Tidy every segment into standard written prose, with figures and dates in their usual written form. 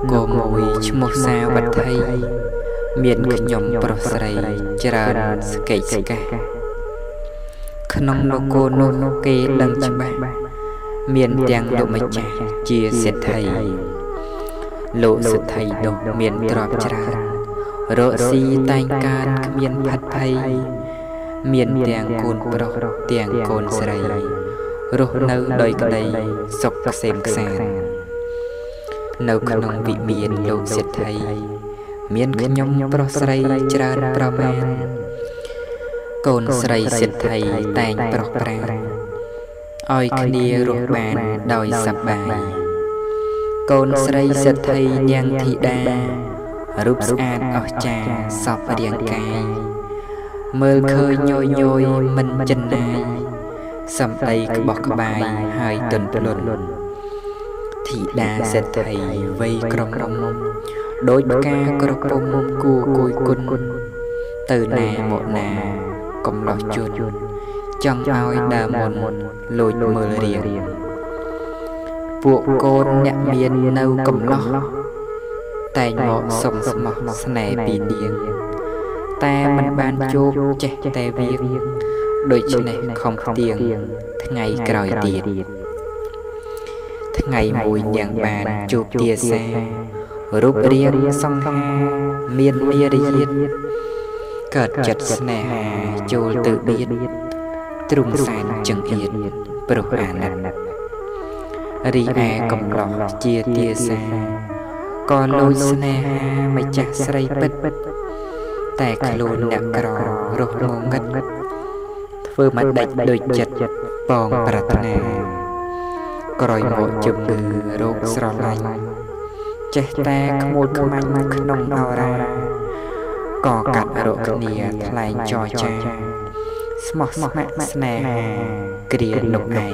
กโมยชมสาวัดไทยเมียนขยมปรสไรจราสเกยสกะขนมโลโกโนเกดังฉบับเมียนเตียงโลมาจาเจียเสไทยโลสุไทยโดเมียนตรอบจราโรสีตายการเมียนผัดไทยเมียนเตียงโกนปรเตียงโกนสไรโรเนื้อโดยกระไดศกเสมแสนเนื้อขนมวิเมียนโลเสไทยเมียนขยมปรสไรจราประมาณโกนสไรเสไทยแต่งปรปราอ้อยคเนียรูบานโดยสบายโกนสไรเสไทยยังธิดารูปสะอาดออกจาสอบเรียงกายเมื่อเคยโยโยมันจันนายสำไตกบอกบายหายตนปลนธิดาเสไทยไว้กรมโดยกากระปมกูกุยกุนตื่นนาโมนากำลอจุดจังเอาดามนลอยมือเรียงพวกโกนเนี่ยเมียนเน่ากำลอแต่เหมาะสมสมสนปีเดียงแต่มันบานโจกเจแต่เวียงโดยชนของเตียงทั้งไงกลอยเตียนทั้งไงมวยอย่างบานโจกเตียแซรูปเรียงสองหาเมียนเมียรียดเกิดจัดสนหาโจลtự biếtตรุงสารจังเอียดปรุอานันรีแอกำลอกเจียเตียแซก่อนลอยสนหาไม่จักใส่ปิดแต่ขลุ่นดักกรอรกงงัดเพื่อมาดัดโดยจัดปองปรารถนากรอยโมจุบมือโรคสระลายเจแต่ขโมยขมันขนมเอาราก่อกัดโรคเนียทลายจอจาสมอสมัคสแนหเกลียนกไอ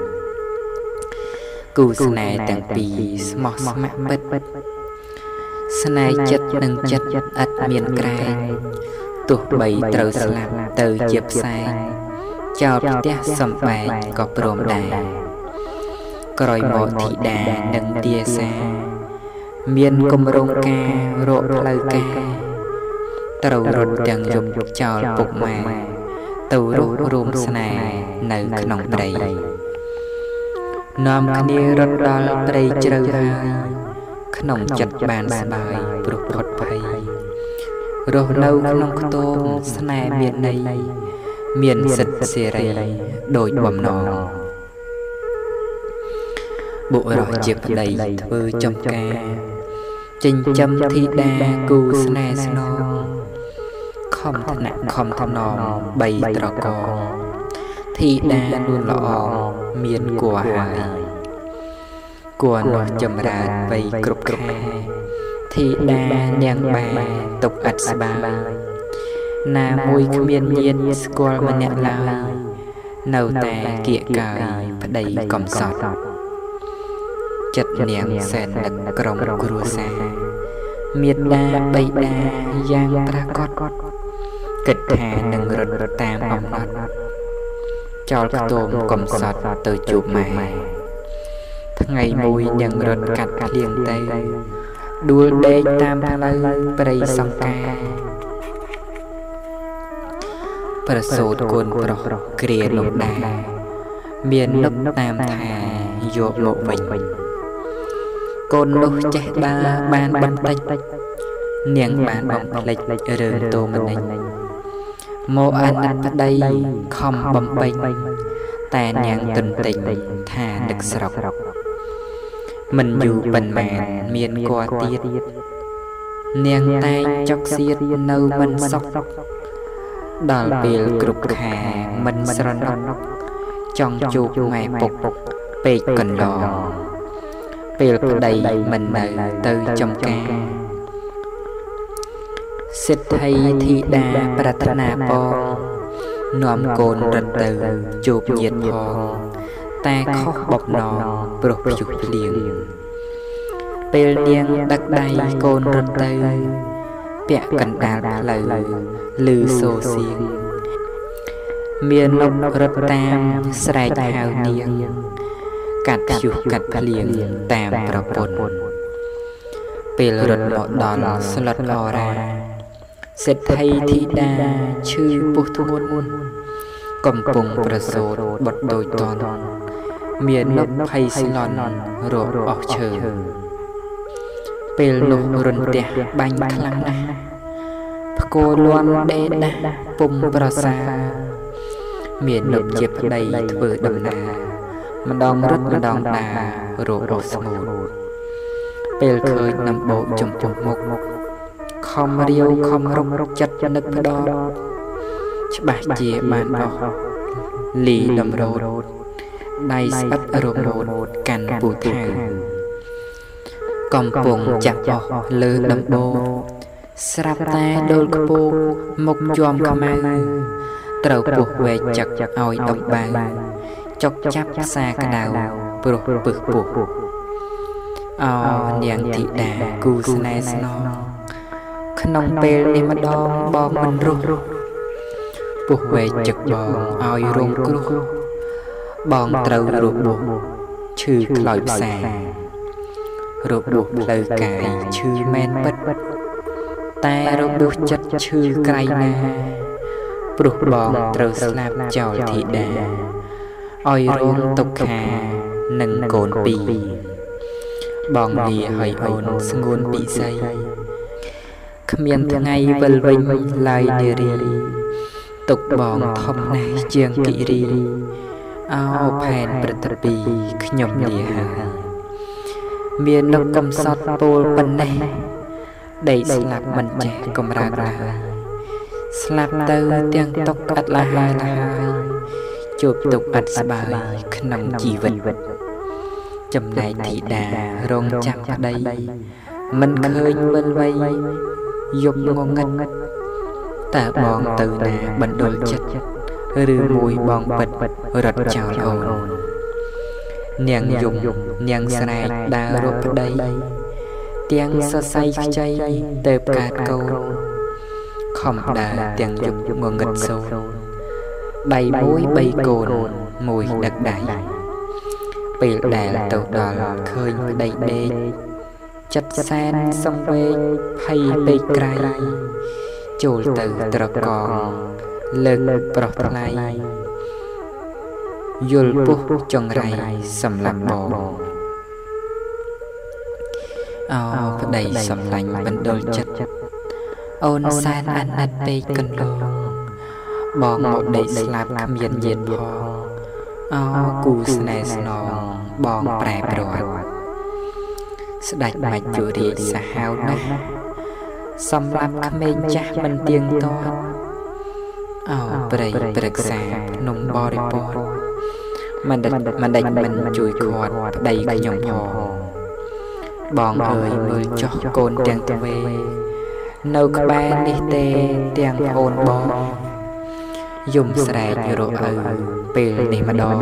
กูสแนแต่งปีสมอสมัคปิดสนายจัดหนึ่งจัดอัดเมียนไกรตัวใบเตาสลับเตาเจ็บสายเจ้าเตี้ยสมไปก็โปร่งได้กรอยโมธิดาหนึ่งเตียแซเมียนกลมรงกาโรคลายกาเตารถยังยุบเจ้าปุกมาเตารุรวมสนายในขนมไตรนอมคณีรถดอลไตรเจริญขนมจัดบานสบายปลุกปลอดภัยโรคเน่าขนมโตมสนายเมียนในเมียนสิทธิ์เสรีโดยบ่มนองบุรอเจ็บใดเธอจำกาจิงจำธิดากูสนายสนองคอมถนัดคอมถนอมใบตรกอธิดาลุนละอเมียนกัวหายกวนจำราดไปกรุบแค่ที่ดาเนียงบาตกอัดสบายนามวยขมีนเย็นสกอลมันเนี่ยลายเนาแต่เกียกายพไดกอมสอดจัดเนียงแสนนักกรมกรัวแสเมียนดาใบดายางปรากฏเกิดแทนหนึ่งรถตามอมนัดจอลโตมกอมสอดเตอจูบใหม่ทั้งไงมวยยังรถกัดเลียงเตยดูเดยตามพลายปริสังกาประสูตรกวนปรกเกลียนกดาเมียนนกตามทาโยกโลวิญกนนกเจดาบานบันติเนียงบานบังเล็กเริงโตมันเองโมอันนัดใดคอมบำเพ็ญแต่เนียงตุนติงทาดึกสรกมันอยู่ปันแมนเมียนกว่าเตียดเนียงแตงจอกเสียดเนามันซอกดอลเปลกรุบขามันสรนกจ้องจูบไม่ปกเปกกันรอเปลปใดมันเนยเตยจำกาเสดไทยธิดาปรารถนาปองนอมโกนรันเตยจูบเหยียดพองแต่ข้อบกนองปลุกผิวเลียงเปลเลียงดักใดโกนรันเตยเปียกันดาลเลยลือโซเสียงเมียนนกรถตามสายหาวเนียง กัดผิวกัดเปลี่ยนตามประปนពេលរត់មកដល់ស្លុតអរ៉ាសេដ្ឋីធីតាឈឺពោះធ្ងន់កំពុងប្រសូតបុត្រដូចតនមាននប់ភ័យស្លន់រកអស់ឈើពេលនោះរន្ទះបាញ់ខ្លាំងណាស់ផ្គរលាន់ដេកណាស់ពុំប្រសាមាននប់ជាប្តីធ្វើដំណើរម្ដងរត់ម្ដងដើររកអស់ស្ងួតពេលឃើញដំបូកចំពោះមុខខំរាវខំរុកចិត្តនឹកផ្ដោតច្បាស់ជាបានអស់លីដំរោតដៃស្អិតរមូតកាន់ពូថៅកំពុងចាក់អស់លើដំបូកស្រាប់តែដូលខ្ពស់មុខជាំខ្មៅត្រូវពោះវែកចឹកឲ្យដំបាំងចុកចាប់ខ្សាក្តៅព្រោះពឹសពោះអោនាងធីតាគូស្នេហ៍ស្នងក្នុងពេលនេះម្ដងបងមិនរស់ពោះវែកចឹកបងឲ្យរងគ្រោះបងត្រូវរបួសឈឺខ្លោចផ្សារបួសផ្លូវកាយឈឺមែនពិតតែរបួសចិត្តឈឺក្រៃណាព្រោះបងត្រូវស្លាប់ចោលធីតាឲ្យរងទុក្ខានឹងកូនពីរបងលាឲ្យអូនស្ងួនពិសីគ្មានថ្ងៃវិលវិញឡើយនារីទុកបងធំណាស់ជាងគិរីអោផែនព្រឹត្តិពីខ្ញុំលាហើយមាននប់កំសត់ពោលប៉ុណ្ណេះដេកស្លាប់មិនចេះកំរើកឡើយស្លាប់ទៅទាំងទុកអត់ឡាហើយជួបទុកអត់ស្បើយក្នុងជីវិតចំណែកធីតារងចាំប្តីមិនឃើញវិលវៃយប់ងងឹតតើបងទៅណាបណ្ដុលចិត្តឬមួយបងពិតរត់ចោលអូននាងយំនាងស្រែកដើររកប្តីទាំងសរសៃខ្ចីទៅកើតកូនខំដើរទាំងយប់ងងឹតសូនដៃមួយបីកូនមួយដឹកដៃពេលដែលទៅដល់ឃើញប្តីដេកចិត្តសែនសង្វេគភ័យពេកក្រៃចូលទៅត្រកងលើកប្រោះថ្លៃយល់ពុះចង្រៃសម្លាប់បងអោប្តីសំឡាញ់បណ្ដុលចិត្តអូនសែនអាណិតពេកកន្លងបងមកដេកស្លាប់គ្មានញាតិផងអោគូស្នេហ៍ស្នងបងប្រែប្រួតស្ដេចមច្ចុរាជសាហាវណាស់សម្រាប់ក្មេងចាស់មិនទៀងទាត់អោព្រៃព្រឹក្សាភ្នំបរិពតមិនដេចមិនជួយខាត់ប្តីខ្ញុំផងបងអើយមើលចុះកូនទាំងទ្វេនៅក្បែរនេះទេទាំងអូនបងយំស្រែករកឪពេលនេះម្ដង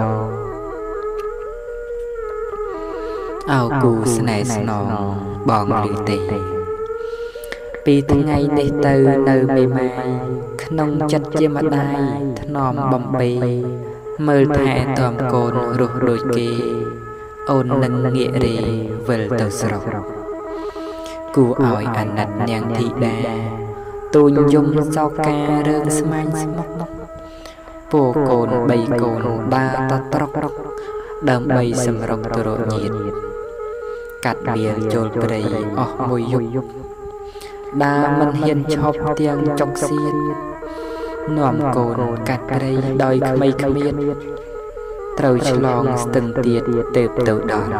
អោគូស្នេហ៍ស្នងបងឮទេពីថ្ងៃនេះទៅនៅមេម៉ាយក្នុងចិត្តជាម្ដាយថ្នមបំពេមើលថែទាំកូនរស់ដូចគេអូននឹងងាករេវិលទៅស្រុកគួរឲ្យអាណិតនាងធីតាទូញយំសោការឿងស្មាញ់ស្មុកពូកូនបីកូនដើរតត្រកដើម្បីសម្រុកទៅរកញាតិកាត់វាចូលព្រៃអស់មួយយប់ដើរមិនហ៊ានឈប់ទាំងចុកសៀតនាំកូនកាត់ព្រៃដោយក្មេងគ្មានត្រូវឆ្លងស្ទឹងទៀតទៅដល់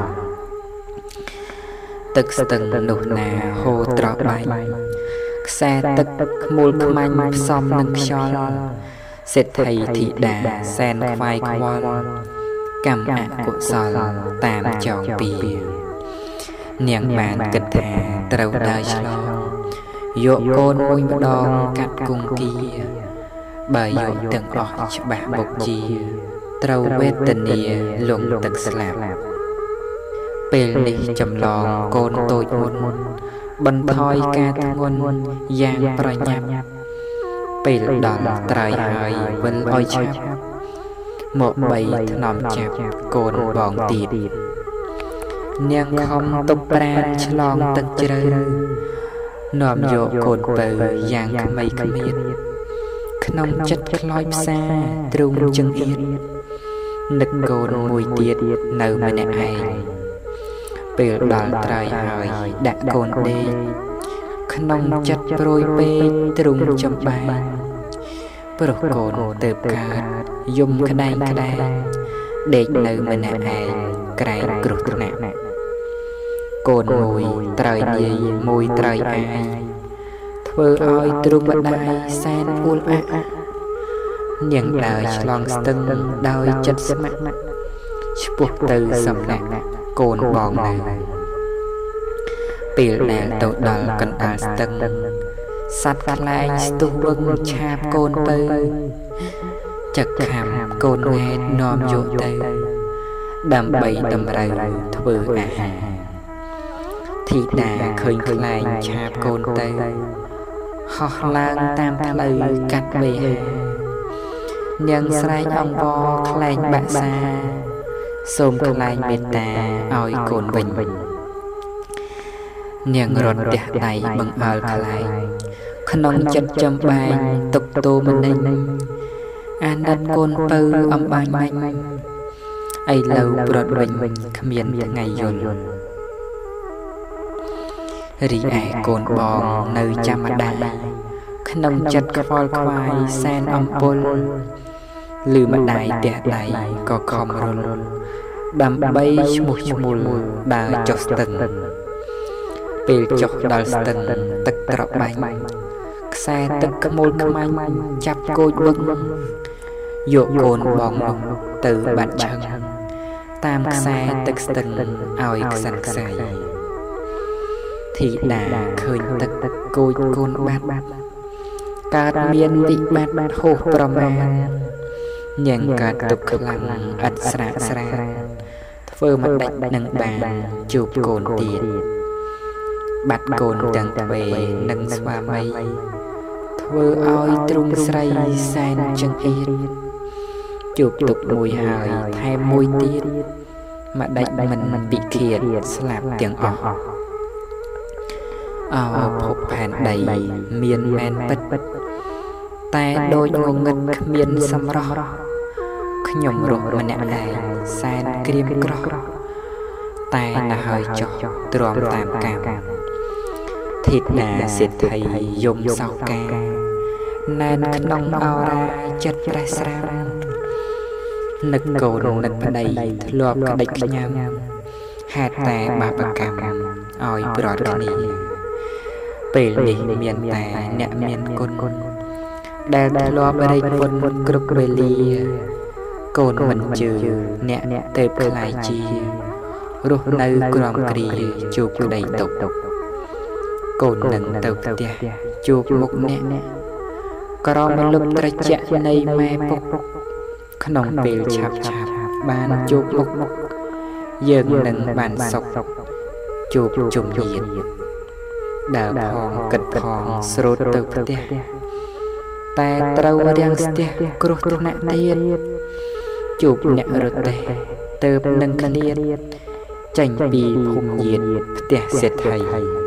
ទឹកស្ទឹងនោះណាហូរត្របែកខ្សែទឹកខ្មួលខ្មាញ់ផ្សំនឹងខ្យល់សេដ្ឋីធីតាសែនខ្វាយខ្វល់កម្មអកុសលតាមចောင်းពីនាងបានគិតថាត្រូវដើរឆ្លងយកកូនមួយម្ដងកាត់គង្គាបើយកទាំងអស់ច្បាស់បុកជាត្រូវវេទនាលងទឹកស្លាប់ពេលនេះចម្លងកូនតូចមុនបន្ថយការធ្ងន់យ៉ាងប្រញាប់ពេលដល់ត្រើយហើយវិលឲ្យឆាប់មកបីថ្នមចាប់កូនបងទៀតនាងខំតុបប្រានឆ្លងទឹកជ្រៅនាំយកកូនពៅយ៉ាងក្មេងគ្មានក្នុងចិត្តខ្លោចផ្សាទ្រង់ចង្អៀតនឹកកូនមួយទៀតនៅម្នាក់ឯងពេលដល់ត្រៃហើយដាក់កូនដេកក្នុងចិត្តព្រួយពេកទ្រង់ចំបាញ់ព្រោះកូនទៅកើតយំក្តែងក្តែងដេកនៅម្នាក់ឯងក្រែងគ្រោះថ្នាក់កូនមួយត្រូវនាយមួយត្រូវអាយធ្វើឲ្យទ្រង់ម្ដាយសែនអួលអាក់នាងដើរឆ្លងស្ទឹងដោយចិត្តស្ម័គ្រឆ្ពោះទៅសំណាក់កូនបងនៅពេលដែលទៅដល់កណ្ដាលស្ទឹងសត្វខ្លែងស្ទុះវឹងឆាបកូនពៅចឹកខាំកូនហេតុនាំយកទៅដើម្បីតម្រូវធ្វើអាហារធីតាឃើញខ្លែងឆាបកូនទៅហោះឡើងតាមផ្លូវកាត់វេហានាងស្រែកអង្វរខ្លែងបាក់សាសូមខ្លែងមេត្តាឲ្យកូនវិញនាងរត់ទះដៃបង្អើលខ្លែងក្នុងចិត្តចំបែងទុកទោមនិញអាណិតកូនពៅអំបាញ់មាញ់ឥឡូវប្រត់វិញគ្មានថ្ងៃយល់រីឯកូនបងនៅចាំម្ដាយក្នុងចិត្តខ្វល់ខ្វាយសែនអំពុលឮម្ដាយទះដៃក៏ខំរលដើម្បីឈ្មោះឈ្មោលដើរចុះស្ទឹងពេលចុះដល់ស្ទឹងទឹកត្របាញ់ខ្សែទឹកក្មូលខ្មាញ់ចាប់គោចវឹកយកកូនបងនោះទៅបាត់ឆឹងតាមខ្សែទឹកស្ទឹងឲ្យខ្សាន់ខ្សាយធីតាឃើញទឹកគោចកូនបាត់កើតមានវិបត្តិហួសប្រមាណនាងកើតទុក្ខខ្លាំងឥតស្រាកស្រានធ្វើមិនដាច់នឹងបានជួបកូនទៀតបាត់កូនទាំងទ្វេនិងស្វាមីធ្វើឲ្យទ្រង់ស្រីសែនចង្អៀតជួបទុក្ខមួយហើយថែមមួយទៀតម្ដេចមិនពិឃាតស្លាប់ទាំងអស់អោភពផែនដីមានមែនពិតតែដូចងងឹតគ្មានសម្រស់ខ្ញុំរស់ម្នាក់ឯងសែនក្រៀមក្រោះតែទៅហើយចុះទ្រាំតាមកម្មធីតាសេដ្ឋីយំសោកកាណែនក្នុងអរាចិត្តប្រេះស្រាំនឹកកូននឹកប្តីធ្លាប់ក្តិចខ្ញាំហេតុតែបាបកម្មឲ្យប្រត់គ្នាពេលនេះមានតែអ្នកមានគុណដែលធ្លាប់រែកពុនគ្រប់វេលាកូនមិនជឿអ្នកទៅខ្លាយជារស់នៅក្រំគ្រាជួបក្តីទុក្ខកូននឹងទៅផ្ទះជួបមុខអ្នកក្រមលុបត្រជាក់នៃម៉ែពុកក្នុងពេលឆាប់បានជួបមុខយើងនឹងបានសុខជួបជុំញាតិដើរផងគិតផងស្រូតទៅផ្ទះតែត្រូវរាំងស្ទះគ្រោះថ្នាក់ទៀតជួបអ្នករទេះទៅនឹងឃ្លាតចេញពីភូមិញាតិផ្ទះសេដ្ឋី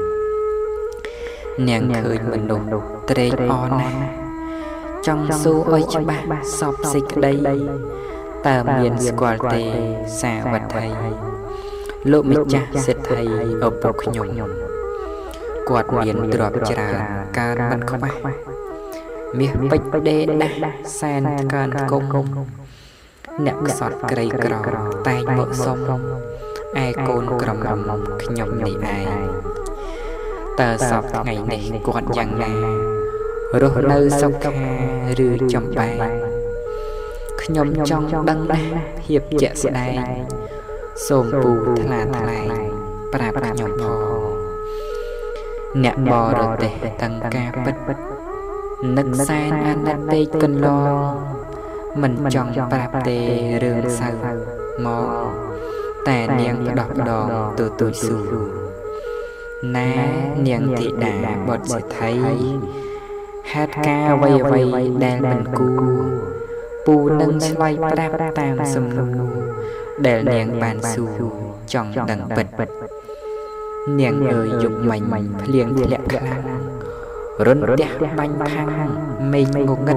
នាងឃើញមនុស្សត្រេកអរណាស់ចង់សួរឲ្យច្បាស់សពសេចក្តីតើមានស្គាល់ទេសាវត្ថីលោកម្ចាស់សេដ្ឋីឪពុកខ្ញុំគាត់មានទ្រព្យច្រើនកើតមិនខ្វះមាសពេជ្រដេដាស់សែនកើនគង់អ្នកខ្សត់ក្រីក្រតែងមកសុំឯកូនក្រមុំខ្ញុំនេះឯងតើសពថ្ងៃនេះគាត់យ៉ាងណារស់នៅសុខខាឬចំបែងខ្ញុំចង់ដឹងណាស់ភាពជាក់ស្ដែងសូមពូថ្លាថ្លែងប្រាប់ខ្ញុំផងអ្នកបរទេសទាំងការពិតនឹកសែនអាណិតពេកកន្លងមិនចង់ប្រាប់ទេរឿងសៅមកតែនាងផ្ដោះផ្ដងទូចស៊ូណានាងធីតាបុត្រសេដ្ឋីហេតុការអ្វីដែលមិនគួរពូនឹងឆ្លើយប្រាប់តាមសំណួរដែលនាងបានសួរចង់ដឹងពិតនាងអើយយប់មិញភ្លៀងធ្លាក់ខ្លាំងរន្ទះបាញ់ខាំងមេឃងងឹត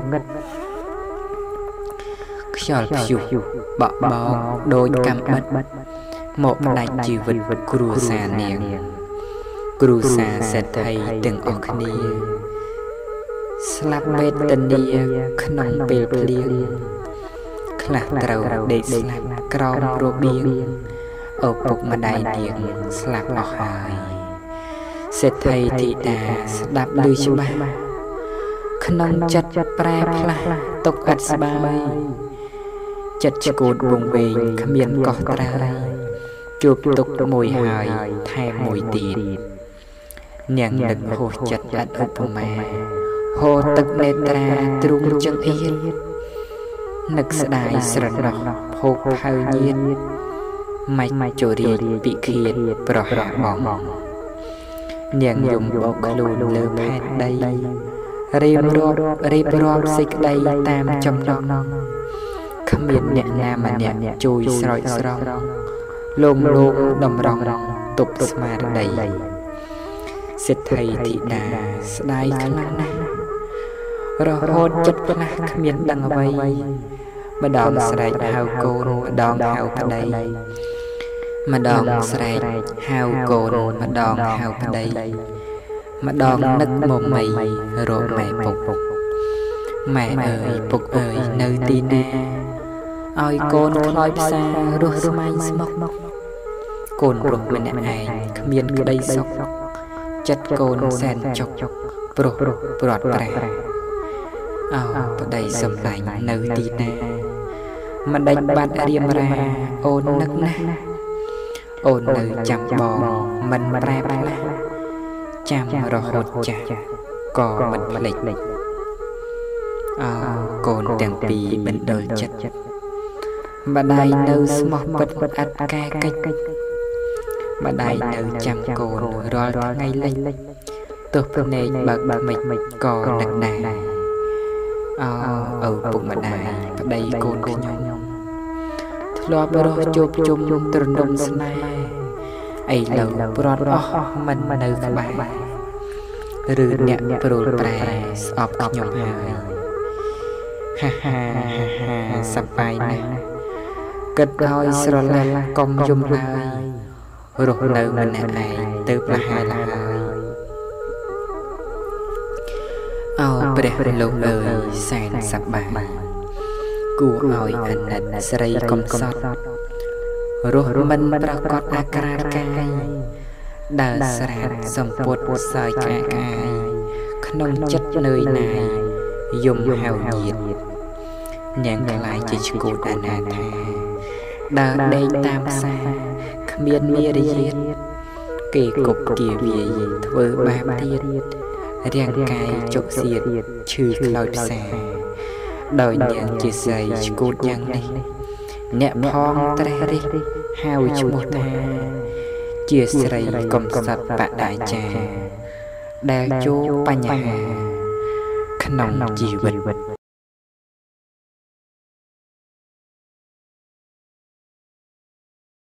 ខ្យល់ព្យុះបក់បោកដូចកាំបិតមកផ្ដាច់ជីវិតគ្រួសារនាងគ្រួសារសេដ្ឋីទាំងអស់គ្នាស្លាប់វេទនាក្នុងពេលភ្លៀងខ្លះត្រូវដេកស្លាប់ក្រោមរបៀងឪពុកម្ដាយនាងស្លាប់អស់ហើយសេដ្ឋីធីតាស្ដាប់ឮច្បាស់ក្នុងចិត្តប្រែផ្លាស់ទុកឥតស្បើយចិត្តឆ្កួតវងវែងគ្មានកោះត្រើយជួបទុកមួយហើយថែមមួយទៀតនាងនឹកហួសចិត្តឥតឧបមាហូរទឹកនេត្រាទ្រុងចង្អៀតនឹកស្ដាយស្រណោះភោគផៅញៀនម៉េចជរាជពិឃាតប្រហាបងនាងយំបោកខ្លួនលើផែនដីរៀបរាប់សេចក្ដីតាមចំណងគ្មានអ្នកណាម្នាក់ជួយស្រោចស្រង់លោកតម្រង់ទប់ស្មារតីសេដ្ឋីធីតាស្ដាយខ្លាំងណាស់រហូតចិត្តផ្លាស់គ្មានដឹងអ្វីម្ដងស្រែកហៅកូនម្ដងហៅប្តីម្ដងស្រែកហៅកូនម្ដងហៅប្តីម្ដងនឹកមកមីរកម៉ែពុកម៉ែអើយពុកអើយនៅទីណាឲ្យកូនខ្លោចផ្សារស់ស្មៃស្មុកកូនប្រុសម្នាក់ឯងគ្មានក្តីសុខចិត្តកូនសែនចុកព្រោះព្រាត់ប្រែអោប្តីសំឡាញ់នៅទីណាមិនដេញបាត់រៀមរាអូននឹកណាស់អូននៅចាំបងមិនប្រែផ្លាស់ចាំរហូតចាស់ក៏មិនភ្លេចអោកូនទាំងពីរបណ្ដុលចិត្តម្ដាយនៅស្មោះពិតអត់កែកិច្ចម្ដាយនៅចាំកូនរាល់ថ្ងៃលិចទោះភ្នែកបើកមិនក៏នឹកដែរឪពុកម្ដាយប្តីកូនខ្ញុំធ្លាប់រស់ជួបជុំត្រនំស្នេហ៍ឥឡូវព្រាត់អស់មិននៅក្បែរឬអ្នកព្រួលប្រែស្អប់ខ្ញុំហើយហាសប្បាយណាស់គិតឲ្យស្រឡះកុំយំឡើយរស់នៅម្នាក់ឯងទៅប្រហែលហើយអោព្រះលោកអើយសែនសប្បាយគួរឲ្យអាណិតស្រីកំសត់រស់មិនប្រកបអាក្រាតកាយដើរស្រាតសំពុតសើចកាយក្នុងចិត្តនឿយណាយយំហៅញាតនាងខ្លាយជាឈ្គូតអនាថាដើរដេកតាមផ្សារគ្មានមារយាទគេគប់គាវាយធ្វើបាបទៀតរាងកាយចុកសៀតឈឺខ្លោចផ្សាដោយនាងជាស្រីឈ្គូតយ៉ាងនេះអ្នកផងត្រេះរិះហៅឈ្មោះថាជាស្រីកំសត់បដាចាដែលជួបបញ្ហាក្នុងជីវិត